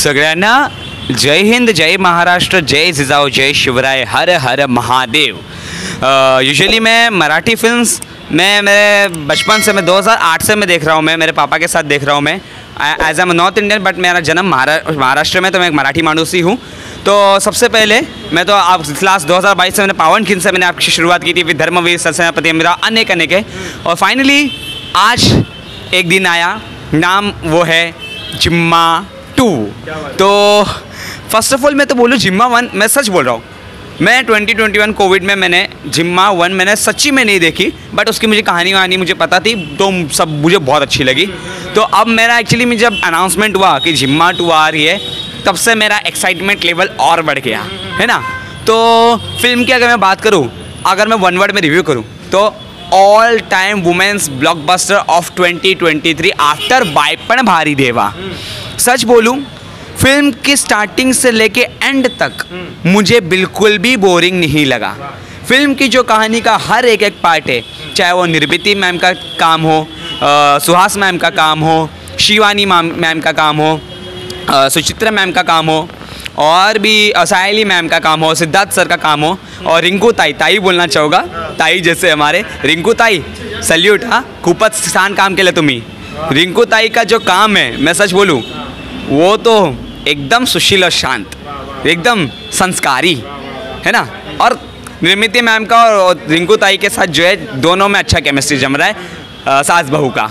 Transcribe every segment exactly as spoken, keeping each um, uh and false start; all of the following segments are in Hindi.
सगळ्यांना जय हिंद, जय महाराष्ट्र, जय जिजाऊ, जय शिवराय, हर हर महादेव। यूजुअली मैं मराठी फिल्म्स मैं मेरे बचपन से मैं दो हज़ार आठ से मैं देख रहा हूँ, मैं मेरे पापा के साथ देख रहा हूँ। मैं as am north Indian but मेरा जन्म महाराष्ट्र में, तो मैं एक मराठी मानूस ही हूँ। तो सबसे पहले मैं तो आप लास्ट दो हज़ार बाईस से मैंने पावन खिंड से मैंने आपकी शुरुआत की थी, फिर धर्मवीर, सरसेनापति, मेरा अनेक अनेक है, और फाइनली आज एक दिन आया, नाम वो है जिम्मा टू। तो फर्स्ट ऑफ ऑल मैं तो बोलूँ जिम्मा वन, मैं सच बोल रहा हूँ, मैं ट्वेंटी ट्वेंटी वन कोविड में मैंने जिम्मा वन मैंने सच्ची में नहीं देखी, बट उसकी मुझे कहानी वहानी मुझे पता थी, तो सब मुझे बहुत अच्छी लगी। तो अब मेरा एक्चुअली में जब अनाउंसमेंट हुआ कि जिम्मा टू आ रही है, तब से मेरा एक्साइटमेंट लेवल और बढ़ गया है ना। तो फिल्म की अगर मैं बात करूँ, अगर मैं वन वर्ड में रिव्यू करूँ, तो all time women's blockbuster of twenty twenty three after Baipan Bhari Deva. सच बोलूँ, फिल्म की स्टार्टिंग से लेके एंड तक मुझे बिल्कुल भी बोरिंग नहीं लगा। फिल्म की जो कहानी का हर एक एक पार्ट है, चाहे वो निर्मिति मैम का काम हो, आ, सुहास मैम का काम हो, शिवानी मैम का काम हो, आ, सुचित्रा मैम का काम हो, और भी सायली मैम का काम हो, सिद्धार्थ सर का काम हो, और रिंकू ताई ताई बोलना चाहूँगा, ताई जैसे हमारे रिंकू ताई, सल्यूट। हाँ, खूपच छान काम केलं तुम्ही। रिंकू ताई का जो काम है, मैं सच बोलूँ, वो तो एकदम सुशील और शांत, एकदम संस्कारी है ना। और निर्मिति मैम का और रिंकू ताई के साथ जो है, दोनों में अच्छा केमिस्ट्री जम रहा है, सास बहू का।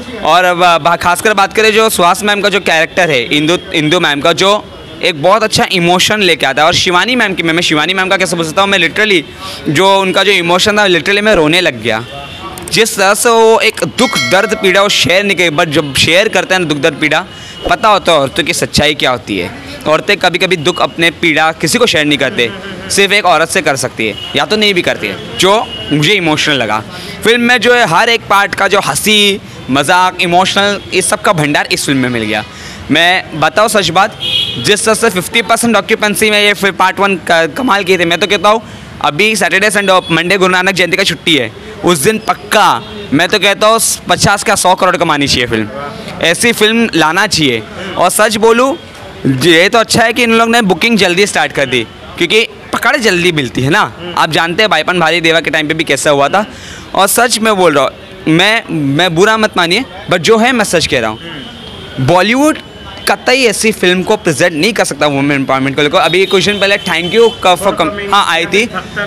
और खासकर बात करें जो सुहास मैम का जो कैरेक्टर है, इंदु इंदु मैम का, जो एक बहुत अच्छा इमोशन लेके आता है। और शिवानी मैम की, मैं मैं शिवानी मैम का कैसे बोल सकता हूँ, मैं लिटरली जो उनका जो इमोशन था, लिटरली मैं रोने लग गया। जिस तरह से वो एक दुख दर्द पीड़ा वो शेयर नहीं करे, बट जब शेयर करते हैं ना दुख दर्द पीड़ा, पता होता है औरतों की सच्चाई क्या होती है। औरतें कभी कभी दुख अपने पीड़ा किसी को शेयर नहीं करते, सिर्फ एक औरत से कर सकती है, या तो नहीं भी करती है, जो मुझे इमोशनल लगा। फिल्म में जो है हर एक पार्ट का जो हंसी मजाक इमोशनल, इस सब का भंडार इस फिल्म में मिल गया। मैं बताऊँ सच बात, जिस तरह से फिफ्टी परसेंट ऑक्यूपेंसी में ये फिर पार्ट वन कमाल किए थे, मैं तो कहता हूँ अभी Saturday Sunday Monday Guru Nanak जयंती का छुट्टी है, उस दिन पक्का मैं तो कहता हूँ पचास का सौ करोड़ कमानी चाहिए फिल्म, ऐसी फिल्म लाना चाहिए। और सच बोलूँ, ये तो अच्छा है कि इन लोग ने बुकिंग जल्दी स्टार्ट कर दी, क्योंकि पकड़ जल्दी मिलती है ना। आप जानते हैं बाइपन भारी देवा के टाइम पे भी कैसा हुआ था। और सच में बोल रहा हूँ, मैं मैं बुरा मत मानिए, बट जो है मैं सच कह रहा हूँ, बॉलीवुड कतई ऐसी फिल्म को प्रेजेंट नहीं कर सकता वुमेन एम्पावरमेंट को लेकर। अभी कुछ दिन पहले थैंक यू फॉर कम हाँ आई थी,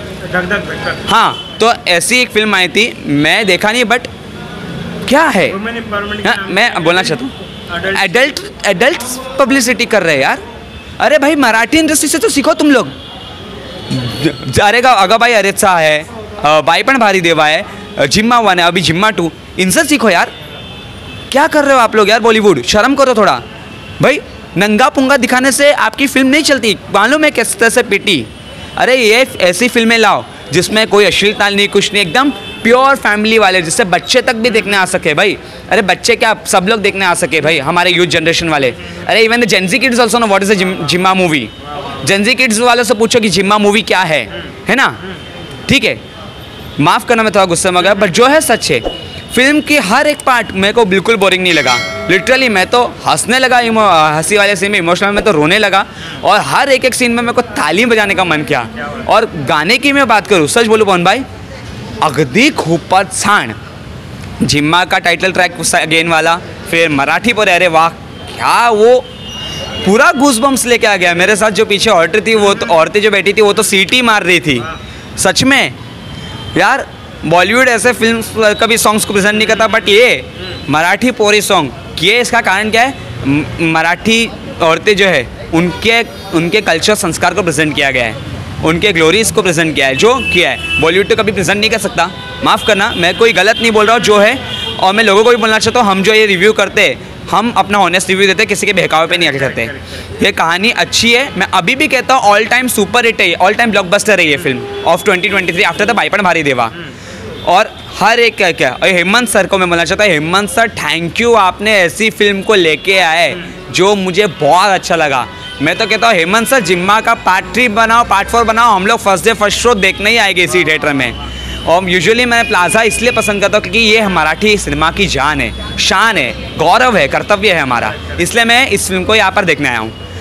हाँ, तो ऐसी एक फिल्म आई थी, मैं देखा नहीं, बट क्या है, हाँ, मैं बोलना चाहता हूँ, एडल्ट एडल्ट पब्लिसिटी कर रहे हैं यार। अरे भाई, मराठी इंडस्ट्री से तो सीखो तुम लोग। अरे अगा भाई अरेचा है, बाइपन भारी देवा है, जिम्मा वन है, अभी जिम्मा टू, इनसे सीखो यार। क्या कर रहे हो आप लोग यार, बॉलीवुड शर्म करो थोड़ा भाई। नंगा पुंगा दिखाने से आपकी फिल्म नहीं चलती, मालूम है किस तरह से पिटी। अरे ये ऐसी फिल्में लाओ जिसमें कोई अश्लीलता नहीं, कुछ नहीं, एकदम प्योर फैमिली वाले, जिससे बच्चे तक भी देखने आ सके भाई। अरे बच्चे क्या, सब लोग देखने आ सके भाई, हमारे यूथ जनरेशन वाले। अरे even the Gen Z kids also know what is the Jhimma movie. Gen Z kids वालों से पूछो कि जिम्मा मूवी क्या है, है ना। ठीक है, माफ़ करना मैं थोड़ा गुस्से में गया, बट जो है सच है, फिल्म की हर एक पार्ट मेरे को बिल्कुल बोरिंग नहीं लगा। लिटरली मैं तो हंसने लगा, हंसी वाले सीन में, इमोशनल में तो रोने लगा, और हर एक एक सीन में मेरे को ताली बजाने का मन किया। और गाने की मैं बात करूँ, सच बोलूँ पवन भाई, अगदी खूपच छान। जिम्मा का टाइटल ट्रैक अगेन वाला, फिर मराठी पर, अरे वाह क्या, वो पूरा गूज़बम्स लेके आ गया। मेरे साथ जो पीछे औरतें थी, वो तो औरतें जो बैठी थी, वो तो सीटी मार रही थी। सच में यार, बॉलीवुड ऐसे फिल्म कभी सॉन्ग्स को प्रेजेंट नहीं करता, बट ये मराठी पोरी सॉन्ग, ये इसका कारण क्या है, मराठी औरतें जो है उनके उनके कल्चर संस्कार को प्रेजेंट किया गया है, उनके ग्लोरीज को प्रेजेंट किया है, जो किया है बॉलीवुड तो कभी प्रेजेंट नहीं कर सकता। माफ़ करना, मैं कोई गलत नहीं बोल रहा हूँ जो है, और मैं लोगों को भी बोलना चाहता हूँ, हम जो ये रिव्यू करते हैं, हम अपना ऑनेस्ट रिव्यू देते हैं, किसी के बहकावे पे नहीं आगे करते। ये कहानी अच्छी है, मैं अभी भी कहता हूँ ऑल टाइम सुपर हिट है, ऑल टाइम ब्लॉकबस्टर है ये film of twenty twenty three after the Baipan Bhari Deva. और हर एक क्या क्या हेमंत सर को मैं बोलना चाहता हूँ, हेमंत सर थैंक यू, आपने ऐसी फिल्म को लेके आए जो मुझे बहुत अच्छा लगा। मैं तो कहता हूँ हेमंत सर, जिम्मा का पार्ट थ्री बनाओ, पार्ट फोर बनाओ, हम लोग फर्स्ट डे फर्स्ट शो देखने ही आएंगे इसी थिएटर में। और यूजुअली मैं प्लाजा इसलिए पसंद करता हूँ क्योंकि ये मराठी सिनेमा की जान है, शान है, गौरव है, कर्तव्य है हमारा, इसलिए मैं इस फिल्म को यहाँ पर देखने आया हूँ।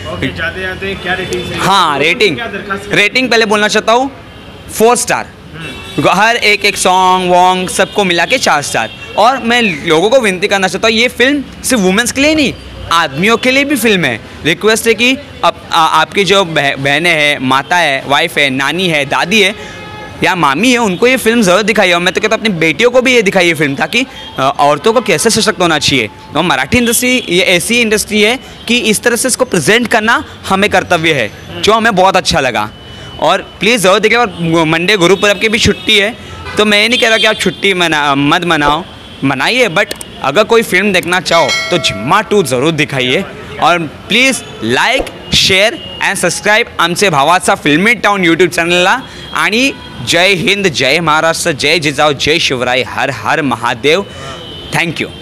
ओके, जाते जाते क्या रेटिंग? हाँ, रेटिंग रेटिंग पहले बोलना चाहता हूँ फोर स्टार। हर एक एक सॉन्ग वॉन्ग सबको मिला के चार स्टार। और मैं लोगों को विनती करना चाहता हूँ, ये फिल्म सिर्फ वुमेंस के लिए नहीं, आदमियों के लिए भी फिल्म है। रिक्वेस्ट है कि अब आ, आपकी जो बह, बहनें हैं, माता है, वाइफ है, नानी है, दादी है या मामी है, उनको ये फिल्म ज़रूर दिखाइए। और मैं तो कहता हूँ अपनी बेटियों को भी ये दिखाइए फिल्म, ताकि औरतों को कैसे सशक्त होना चाहिए। और मराठी इंडस्ट्री ये ऐसी इंडस्ट्री है कि इस तरह से इसको प्रेजेंट करना हमें कर्तव्य है, जो हमें बहुत अच्छा लगा। और प्लीज़ ज़रूर देखिए। और मंडे गुरुपुरब की भी छुट्टी है, तो मैं ये नहीं कह रहा कि आप छुट्टी मना मत मनाओ, मनाइए, बट अगर कोई फिल्म देखना चाहो तो जिम्मा टू ज़रूर दिखाइए। और please like share and subscribe आमचे भावाचा फिल्मी टाउन यूट्यूब चॅनलला। आणि जय हिंद, जय महाराष्ट्र, जय जिजाऊ, जय शिवराय, हर हर महादेव। थँक्यू.